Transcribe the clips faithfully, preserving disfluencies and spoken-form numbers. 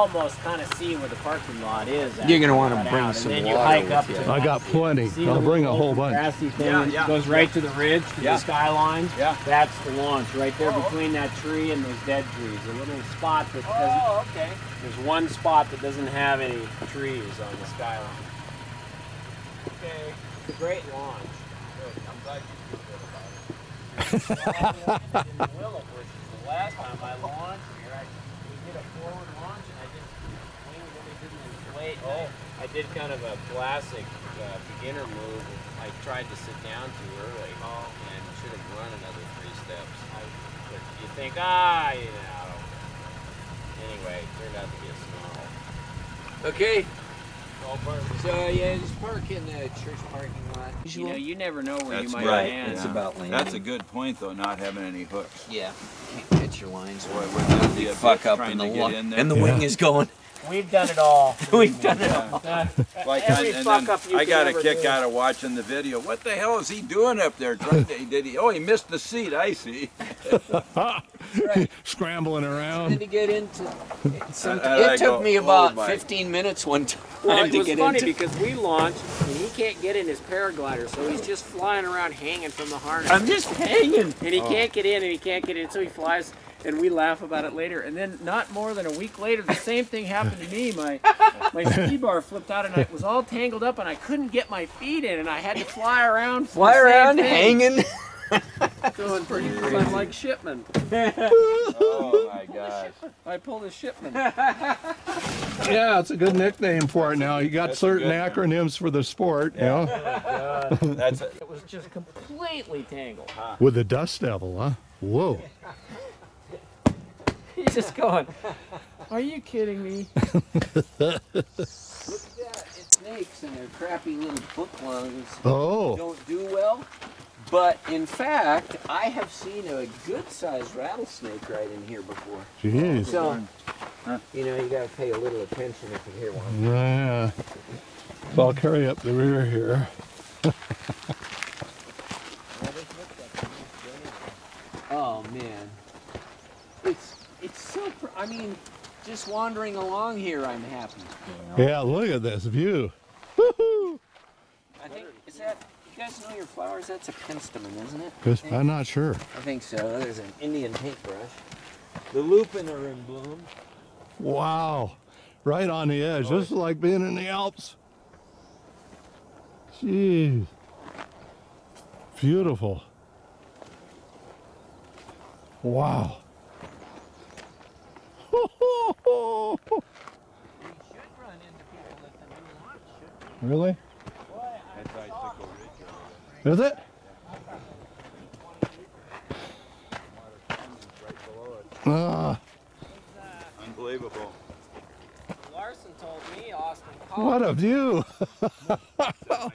almost kind of see where the parking lot is. You're going to want to bring some and water. then you hike up with to you. I got plenty. See I'll the bring a little whole bunch. grassy thing Yeah, that yeah. goes right to the ridge, to Yeah. the skyline. Yeah. That's the launch right there Oh, between that tree and those dead trees. A little spot that doesn't. Oh, okay. There's one spot that doesn't have any trees on the skyline. Okay. It's a great launch. Good. I'm glad you feel good about it. Well, I landed in Bueler, which is the last time I launched here. I we did a forward launch and I just winged it, it didn't inflate. Oh. I, I did kind of a classic uh, beginner move. I tried to sit down too early Oh. and should have run another three steps. I, but you think, ah, you know. Anyway, it turned out to be a snarl. Okay. All part of So yeah, just park in the church parking lot. You know, you never know where That's you might right. land. It's about landing. That's a good point, though, not having any hooks. Yeah, can't catch your lines. Boy, would that be You a fuck bitch up trying and the, to get lo- in there? and the Yeah. wing is going. We've done it all. We've done it Yeah. all. Uh, Like, every and, and fuck then up you I could got a ever kick do. out of watching the video. What the hell is he doing up there? Trying to, did he? Oh, he missed the seat. I see. Right. Scrambling And around. to get into some, And I it took go, me oh about my. fifteen minutes one time Well, it to was get funny into. because we launched and he can't get in his paraglider, so he's just flying around hanging from the harness. I'm just hanging. and he Oh. can't get in and he can't get in, so he flies. And we laugh about it later. And then not more than a week later, the same thing happened to me. My my ski bar flipped out and I was all tangled up and I couldn't get my feet in and I had to fly around. For Fly the same around thing. hanging. Doing pretty good. I'm like Shipman. Oh my gosh. I pulled a Shipman. Yeah, it's a good nickname for it now. You got That's a certain good one. acronyms for the sport, you know? That's it. It was just completely tangled. With the Dust Devil, huh? Whoa. He's just going, are you kidding me? Look at that. It's snakes and their crappy little book lungs Oh. don't do well. But in fact, I have seen a good-sized rattlesnake right in here before. Jeez. So, Huh. you know, you gotta pay a little attention if you hear one. Yeah. So I'll carry up the rear here. Oh man, it's it's so. Pr I mean, just wandering along here, I'm happy. Yeah, look at this view. Woohoo! I think is that. You guys know your flowers? That's a penstemon, isn't it? Just- I'm not sure. I think so. There's an Indian paintbrush. The lupin are in bloom. Wow. Right on the edge. This is like being in the Alps. Jeez. Beautiful. Wow. We should run into people at the new launch, shouldn't we? Really? That's icicle ridge over Is it? right below it. Ah, Unbelievable. Larson told me Austin what a view. That, that, that,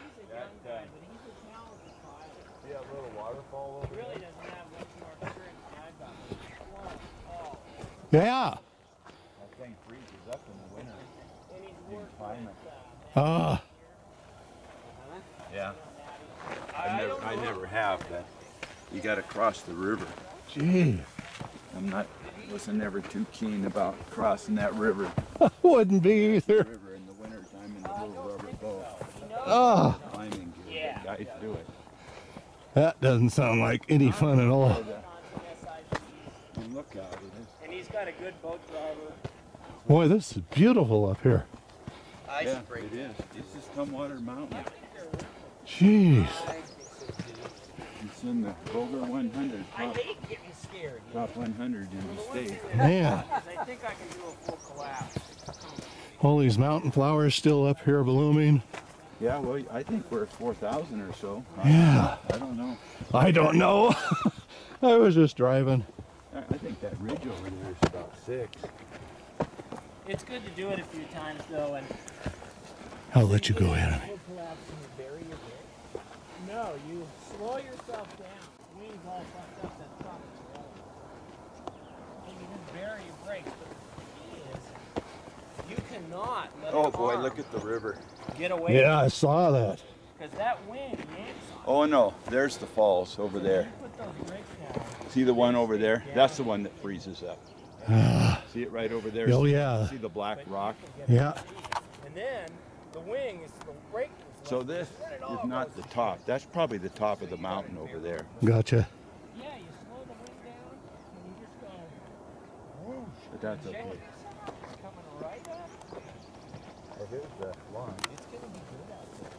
see that little waterfall over really doesn't have much more experience than I've got. Oh, Yeah. That thing freezes up in the winter. and he's You worked climb it. Ah, Yeah. I never, I never have, but you got to cross the river. gee. I'm not, wasn't ever too keen about crossing that river. Wouldn't be either. River in the winter time in the little rubber boat. Ah, Climbing gear. Yeah. Guys do it. that doesn't sound like any fun at all. And look out, it is. And he's got a good boat driver. Boy, this is beautiful up here. Yeah, it is. This is Tumwater Mountain. Jeez. It's in the Bueler one hundred, I top, hate getting scared. top one hundred in the state. Man, I think I can do a full collapse. all these mountain flowers still up here blooming. Yeah, well, I think we're at four thousand or so. I- Yeah. I don't know. I don't know. I was just driving. I I think that ridge over there is about six. It's good to do it a few times though, and I'll let you go ahead. full collapse and you bury your brake. No, you slow yourself down. Wings all fucked up, that top is rolling. And you just bury your brakes. But the key is, you cannot let Oh an boy, arm look at the river. get away. Yeah, I saw that. Because that wind yanks on Oh no, there's the falls over you. there. You put those brakes down. See the one over there? That's the one that freezes up. See it right over there? Oh, See- yeah. See the black rock? Yeah. And then the wing is the brake. is So left. this Then it is all not goes the top. That's probably the top of the mountain over there. Gotcha. Yeah, you slow the wing down and you just go. Whoosh. But that's Check okay. this out. It's coming right up. It is the line. It's gonna be good out there.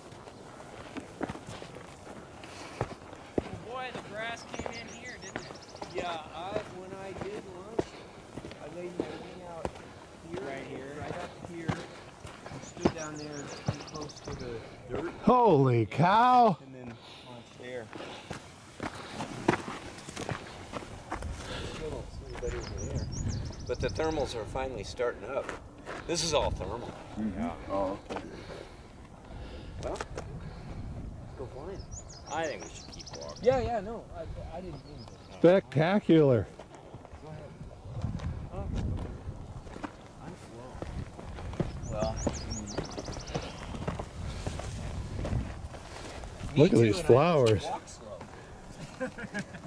Well, boy, the grass came in here, didn't it? Yeah, I when I did lunch, I laid my wing out here, Right here. right up here, and stood down there pretty close to the dirt, Holy cow. and then launched there. Still don't see anybody over there. But the thermals are finally starting up. This is all thermal. Yeah. Oh, okay. Well, let's go flying. I think we should keep walking. Yeah, yeah, no, I, I didn't mean to. Spectacular. I'm slow. Well, Look at these flowers. walk slow.